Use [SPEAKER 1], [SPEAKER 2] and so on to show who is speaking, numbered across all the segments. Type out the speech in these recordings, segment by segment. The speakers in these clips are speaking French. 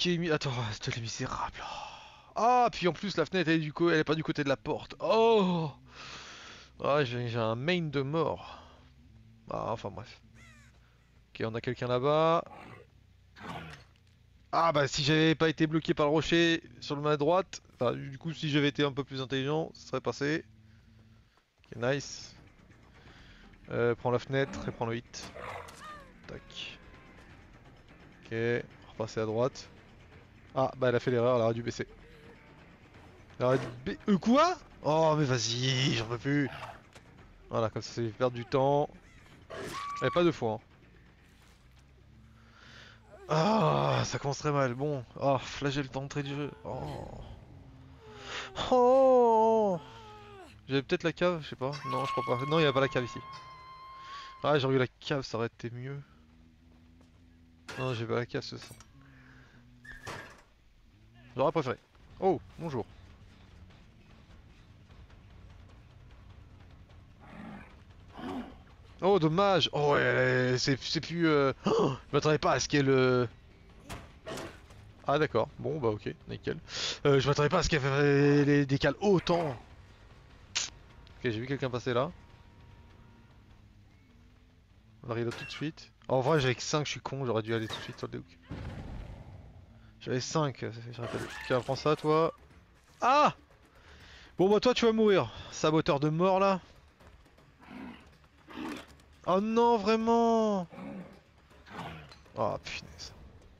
[SPEAKER 1] qui est mis. Attends, c'est les misérables. Ah, puis en plus la fenêtre elle est pas du côté de la porte. Oh. Ah, j'ai un main de mort. Ah, enfin bref. Ok, on a quelqu'un là-bas. Ah bah si j'avais pas été bloqué par le rocher sur le main droite, enfin du coup si j'avais été un peu plus intelligent, ça serait passé. Ok, nice. Prends la fenêtre et prends le hit. Tac. Ok, repasser à droite. Ah bah elle a fait l'erreur, elle aurait dû baisser. Elle aurait dû quoi? Oh mais vas-y, j'en peux plus. Voilà, comme ça c'est perdre du temps. Et pas deux fois. Hein. Ah, ça commence très mal. Bon, oh, flagelle d'entrée du jeu. Oh. Oh. J'avais peut-être la cave, je sais pas. Non, je crois pas. Non, il y a pas la cave ici. Ah, j'aurais eu la cave, ça aurait été mieux. Non, j'ai pas la cave ce soir. J'aurais préféré. Oh, bonjour. Oh, dommage. Oh, ouais, c'est plus. Oh, je m'attendais pas à ce qu'elle. Ah, d'accord. Bon, bah, ok, nickel. Je m'attendais pas à ce qu'elle décale autant. Ok, j'ai vu quelqu'un passer là. On va reload tout de suite. En vrai, j'avais que 5, je suis con, j'aurais dû aller tout de suite sur le déhook. J'avais 5, je rappelle. Ok, prends ça, toi. Ah! Bon, bah, toi, tu vas mourir. Saboteur de mort là. Oh non, vraiment! Oh, punaise.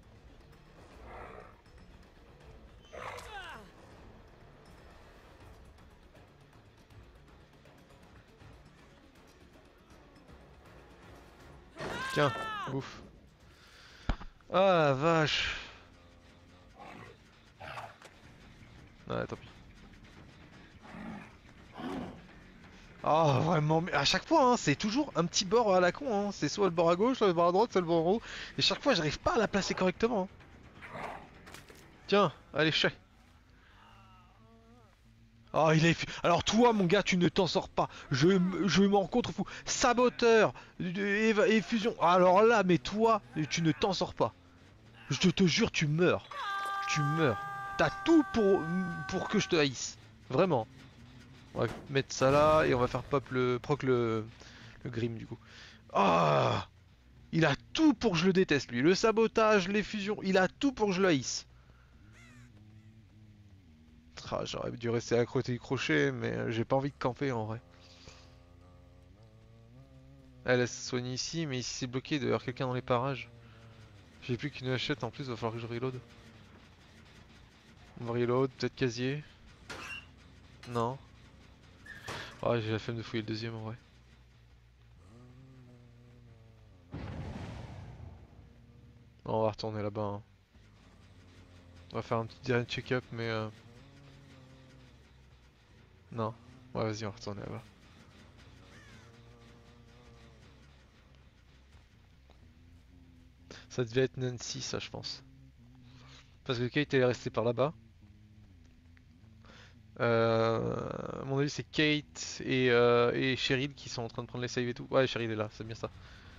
[SPEAKER 1] Tiens, bouffe. Ah la vache. Ouais, tant pis. Ah vraiment, mais à chaque fois, hein, c'est toujours un petit bord à la con. Hein. C'est soit le bord à gauche, soit le bord à droite, soit le bord en haut. Et chaque fois, j'arrive pas à la placer correctement. Hein. Tiens, allez, chais. Ah, il est. Alors toi, mon gars, tu ne t'en sors pas. Je m'en contrefous. Saboteur, effusion. Alors là, mais toi, tu ne t'en sors pas. Je te jure, tu meurs. Tu meurs. T'as tout pour que je te haïsse. Vraiment. On va mettre ça là et on va faire pop proc le Grim du coup. Ah, il a tout pour que je le déteste lui. Le sabotage, les fusions, il a tout pour que je le haïsse. Ah, j'aurais dû rester à côté du crochet, mais j'ai pas envie de camper en vrai. Elle se soigne ici, mais ici c'est bloqué, il doit y avoir quelqu'un dans les parages. J'ai plus qu'une hachette en plus, va falloir que je reload. On va reload, peut-être casier. Non. Ah, j'ai la flemme de fouiller le deuxième en vrai. Bon, on va retourner là-bas. Hein. On va faire un petit dernier check-up, mais non. Ouais, vas-y, on va retourner là-bas. Ça devait être Nancy, ça, je pense. Parce que Kate, elle est restée par là-bas. À mon avis, c'est Kate et Cheryl qui sont en train de prendre les saves et tout. Ouais, Cheryl est là, c'est bien ça.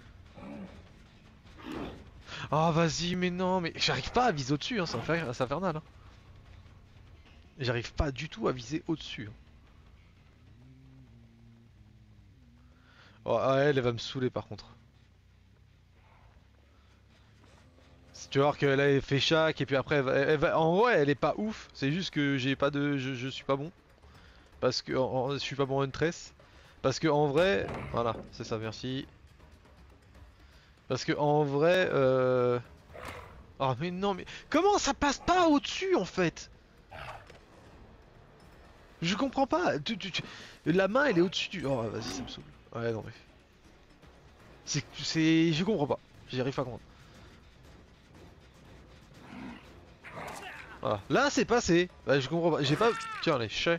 [SPEAKER 1] Ah, vas-y, mais non, mais j'arrive pas à viser au-dessus, hein, c'est infernal. Hein. J'arrive pas du tout à viser au-dessus. Hein. Oh, ah, elle va me saouler par contre. Tu vas voir qu'elle a fait chaque et puis après en vrai elle est pas ouf, c'est juste que j'ai pas de. Je suis pas bon. Parce que je suis pas bon en une tresse. Parce que en vrai. Voilà, c'est ça, merci. Parce que en vrai oh mais non mais. Comment ça passe pas au-dessus en fait? Je comprends pas. La main elle est au-dessus du. Oh vas-y ça me saoule. Ouais non mais. C'est. Je comprends pas. J'y arrive pas à comprendre. Voilà. Là c'est passé. Bah je comprends pas. J'ai pas. Tiens les chais.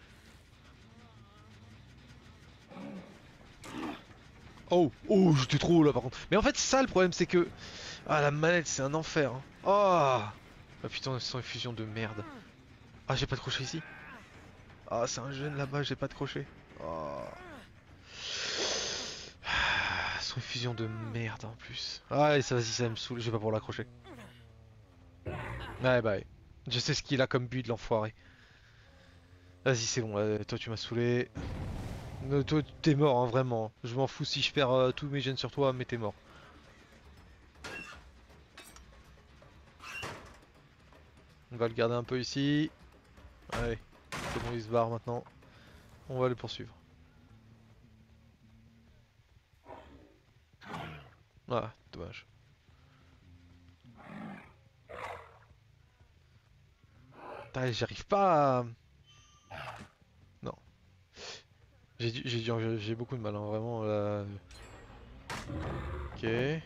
[SPEAKER 1] Oh, oh, j'étais trop haut là par contre. Mais en fait, c'est ça le problème, c'est que. Ah, la manette, c'est un enfer. Hein. Oh ah putain, sans fusion de merde. Ah, j'ai pas de crochet ici. Ah, c'est un jeune là-bas, j'ai pas de crochet. Oh. Ah, sans fusion de merde en plus. Ah, et ça, vas-y, ça me saoule, j'ai pas pour l'accrocher. Ouais bah ouais. Je sais ce qu'il a comme build l'enfoiré. Vas-y c'est bon, toi tu m'as saoulé. Toi t'es mort hein, vraiment. Je m'en fous si je perds tous mes gènes sur toi, mais t'es mort. On va le garder un peu ici. Allez, c'est bon il se barre maintenant. On va le poursuivre. Ah, dommage. Putain, j'arrive pas à... Non. J'ai beaucoup de mal, hein, vraiment là. Ok.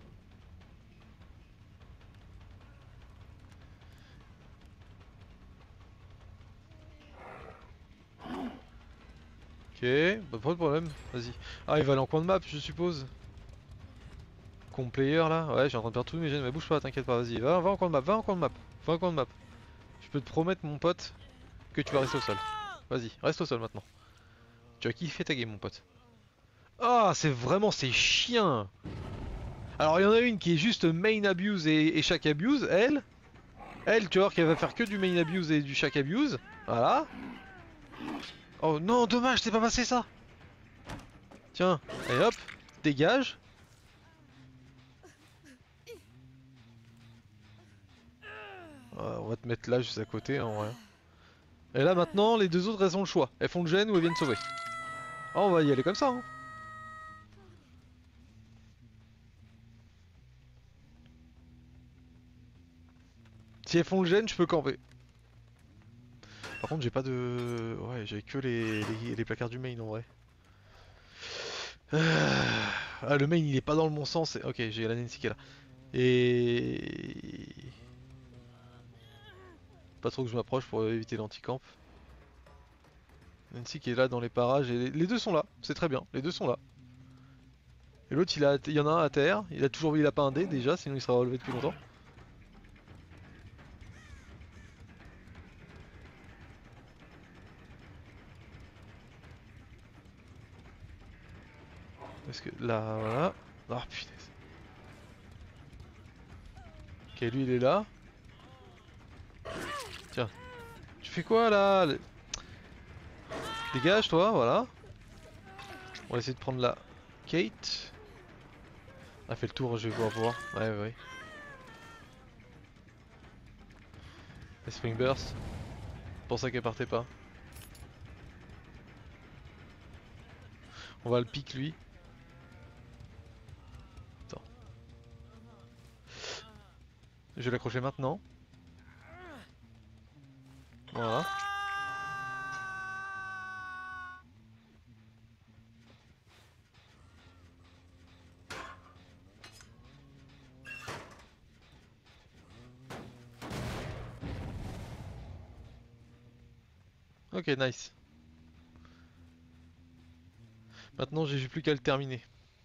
[SPEAKER 1] Ok, bah, pas de problème, vas-y. Ah, il va aller en coin de map, je suppose. Con player là. Ouais, j'ai en train de perdre tous mes gènes, mais bouge pas, t'inquiète pas, vas-y. Va en coin de map, va en coin de map. Va en coin de map. Je peux te promettre, mon pote, que tu vas rester au sol. Vas-y, reste au sol maintenant. Tu as kiffé ta game, mon pote. Ah, c'est vraiment ces chiens. Alors, il y en a une qui est juste main abuse et shack abuse, elle. Elle, tu vois, qu'elle va faire que du main abuse et du shack abuse. Voilà. Oh non, dommage, c'est pas passé ça. Tiens, allez hop, dégage. On va te mettre là juste à côté en vrai. Et là maintenant, les deux autres elles ont le choix. Elles font le gène ou elles viennent sauver. Ah, on va y aller comme ça. Hein. Si elles font le gène, je peux camper. Par contre, j'ai pas de. Ouais, j'ai que les placards du main en vrai. Ah, le main il est pas dans le bon sens. Ok, j'ai la Nancy qui est là. Et. Pas trop que je m'approche pour éviter l'anti-camp. Nancy qui est là dans les parages. Et les deux sont là, c'est très bien. Les deux sont là. Et l'autre il y en a un à terre. Il a pas un dé déjà, sinon il sera relevé depuis longtemps. Parce que là, voilà. Ah putain. Ok, lui il est là. Tiens, tu fais quoi là? Dégage toi, voilà. On va essayer de prendre la Kate. Elle fait le tour, je vais voir. Ouais, ouais, ouais. Les Spring Burst. Pour ça qu'elle partait pas. On va le pique lui. Attends. Je vais l'accrocher maintenant. Voilà. Ok, nice. Maintenant j'ai plus qu'à le terminer.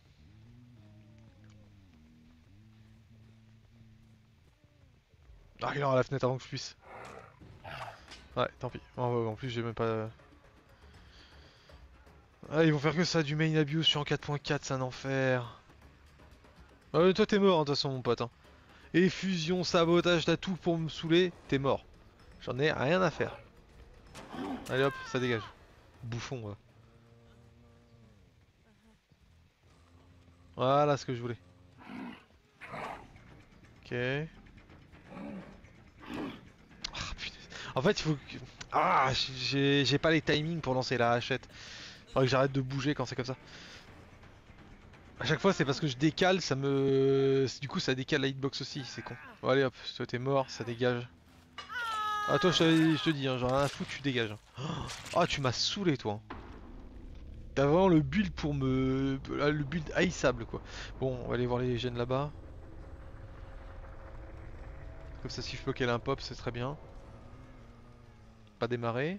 [SPEAKER 1] Ah, il aura la fenêtre avant que je puisse. Ouais, tant pis. En plus j'ai même pas... Ah, ils vont faire que ça, du main abuse, je suis en 4.4, c'est un enfer. Ah, mais toi t'es mort, hein, de toute façon mon pote. Hein. Effusion, sabotage, t'as tout pour me saouler, t'es mort. J'en ai rien à faire. Allez hop, ça dégage. Bouffon, ouais. Voilà ce que je voulais. Ok. Ah, putain. En fait, il faut que... Ah, j'ai pas les timings pour lancer la hachette. Faudrait que j'arrête de bouger quand c'est comme ça. À chaque fois, c'est parce que je décale, ça me... Du coup, ça décale la hitbox aussi, c'est con. Bon, allez hop, toi t'es mort, ça dégage. Ah, toi, je te dis, hein, j'en ai rien à foutre, tu dégages. Ah, tu m'as saoulé, toi. T'as vraiment le build pour me... Le build haïssable, quoi. Bon, on va aller voir les gènes là-bas. Comme ça, si je peux qu'elle un pop, c'est très bien. Pas démarrer.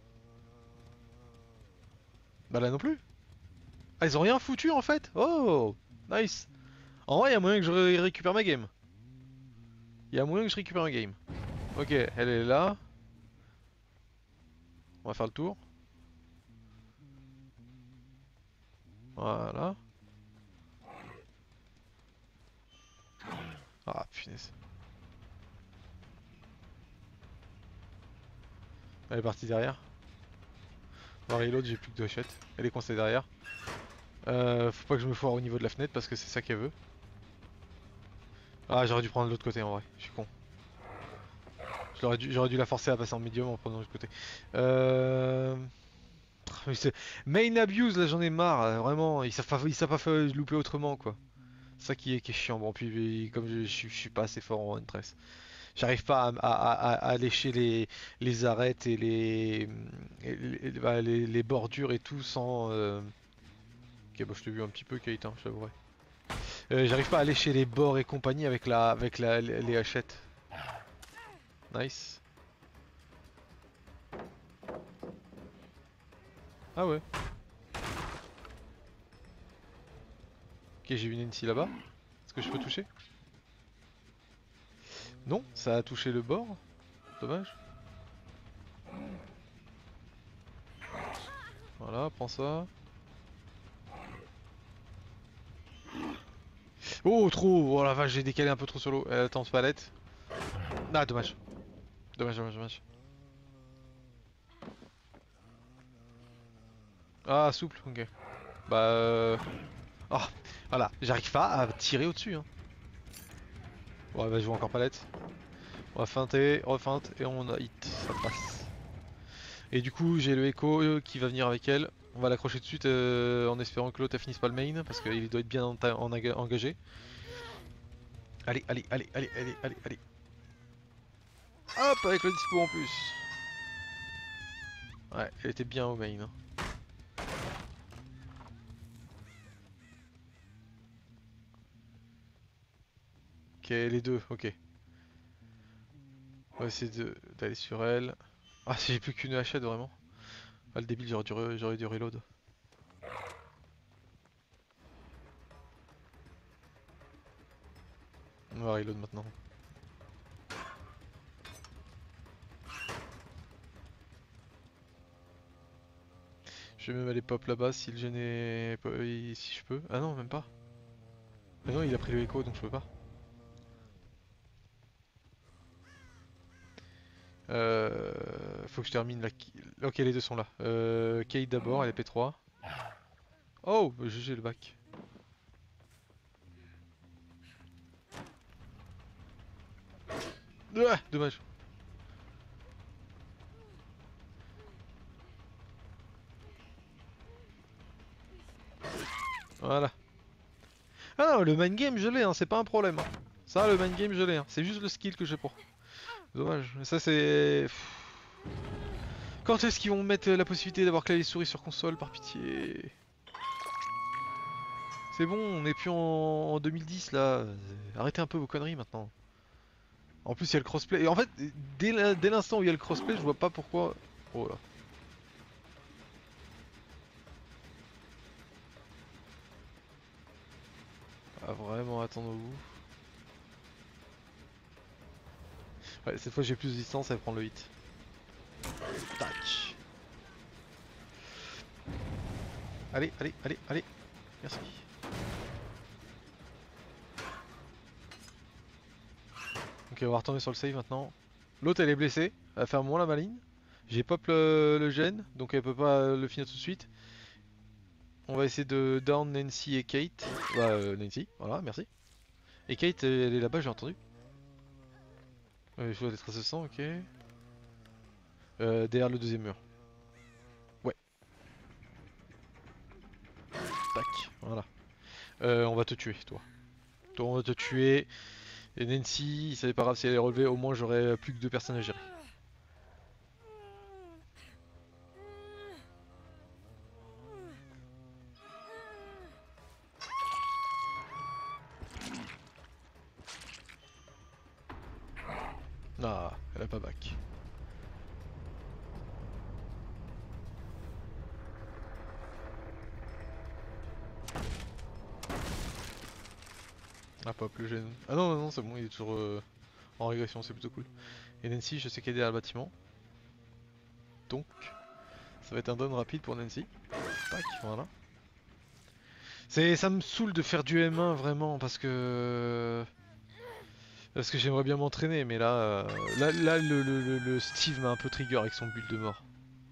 [SPEAKER 1] Bah là non plus. Ah, ils ont rien foutu en fait. Oh, nice. En vrai, il y a moyen que je récupère ma game. Il y a moyen que je récupère ma game. Ok, elle est là. On va faire le tour. Voilà. Ah, punaise. Elle est partie derrière. On va reload, j'ai plus que 2 hachettes. Elle est coincée derrière. Faut pas que je me foire au niveau de la fenêtre parce que c'est ça qu'elle veut. Ah, j'aurais dû prendre l'autre côté en vrai, je suis con. J'aurais dû la forcer à passer en médium en prenant l'autre côté. Mais Main abuse, là j'en ai marre, vraiment, ils savent pas faire louper autrement quoi. C'est ça qui est chiant. Bon, puis comme je suis pas assez fort en Huntress, j'arrive pas à lécher les arêtes et les bordures et tout sans. Ok, bah je t'ai vu un petit peu, Kate, hein, je t'avouerai. J'arrive pas à lécher les bords et compagnie avec les hachettes. Nice. Ah ouais. Ok, j'ai vu Nancy là-bas. Est-ce que je peux toucher? Non, ça a touché le bord. Dommage. Voilà, prends ça. Oh, trop! Oh la vache, j'ai décalé un peu trop sur l'eau. Attends, palette. Ah, dommage. Dommage, dommage, dommage. Ah, souple, ok. Bah, oh, voilà, j'arrive pas à tirer au-dessus. Hein. Bon, bah, je joue encore palette. On va feinter, refeinte et on a hit, ça passe. Et du coup, j'ai le Echo qui va venir avec elle. On va l'accrocher tout de suite en espérant que l'autre finisse pas le main parce qu'il doit être bien engagé. Allez, allez, allez, allez, allez, allez, allez. Hop, avec le dispo en plus. Ouais, elle était bien au main. Hein. Ok, les deux, ok. On va essayer d'aller sur elle. Ah, si j'ai plus qu'une hachette vraiment. Ah, le débile, j'aurais dû reload. On va reload maintenant. Je vais même aller pop là-bas si le gène est... si je peux. Ah non, même pas. Ah non, il a pris le écho donc je peux pas. Faut que je termine la... Ok, les deux sont là. Kate d'abord, elle est P3. Oh, bah, GG le bac. Ah, dommage. Voilà. Ah non, le main game je l'ai, hein, c'est pas un problème. Hein. Ça, le main game je l'ai, hein. C'est juste le skill que j'ai pour. Dommage. Mais ça c'est... Quand est-ce qu'ils vont mettre la possibilité d'avoir clavier souris sur console, par pitié? C'est bon, on est plus en 2010 là. Arrêtez un peu vos conneries maintenant. En plus il y a le crossplay. Et en fait, dès l'instant où il y a le crossplay, je vois pas pourquoi... Oh là. Ah vraiment, attendons-vous. Ouais, cette fois j'ai plus de distance, elle prend le hit. Tac. Allez, allez, allez, allez. Merci. Ok, on va retourner sur le save maintenant. L'autre elle est blessée, elle va faire moins la maligne. J'ai pop le gène, donc elle peut pas le finir tout de suite. On va essayer de down Nancy et Kate. Bah, Nancy, voilà, merci. Et Kate, elle est là-bas, j'ai entendu. Je vois des traces de sang, ok. Derrière le deuxième mur. Ouais, tac, voilà. On va te tuer, toi. Toi, on va te tuer. Et Nancy, c'est pas grave si elle est relevée, au moins j'aurai plus que 2 personnes à gérer. Ah, elle a pas back. Ah, pop le gène. Ah non, non, non, c'est bon, il est toujours en régression, c'est plutôt cool. Et Nancy, je sais qu'elle est derrière le bâtiment. Donc, ça va être un down rapide pour Nancy. Tac, voilà. Ça me saoule de faire du M1 vraiment parce que Parce que j'aimerais bien m'entraîner, mais là, le Steve m'a un peu trigger avec son build de mort.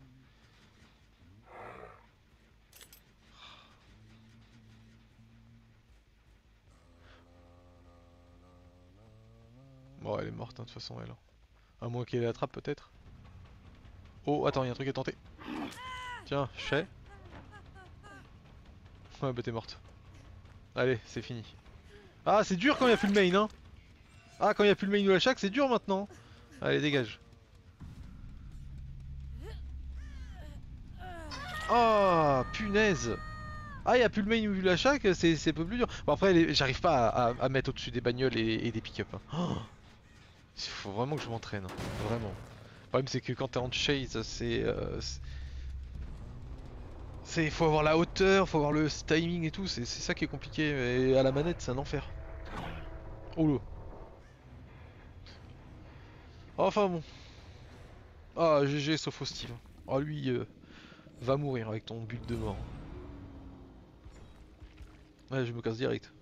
[SPEAKER 1] Bon, elle est morte, hein, de toute façon, elle. À moins qu'elle l'attrape, peut-être. Oh, attends, il y a un truc à tenter. Tiens, chais. Ouais, bah t'es morte. Allez, c'est fini. Ah, c'est dur quand il y a plus le main, hein. Ah, quand il y a plus le main ou la chaque, c'est dur maintenant. Allez, dégage. Oh, punaise. Ah, il y a plus le main ou la chaque, c'est un peu plus dur. Bon, après, j'arrive pas à mettre au-dessus des bagnoles et des pick-up. Hein. Oh, il faut vraiment que je m'entraîne. Hein. Vraiment. Le problème, c'est que quand t'es en chase, faut avoir la hauteur, faut avoir le timing et tout, c'est ça qui est compliqué. Et à la manette, c'est un enfer. Oh là. Enfin bon. Ah, GG, sauf au Steve. Ah, lui, va mourir avec ton but de mort. Ouais, je me casse direct.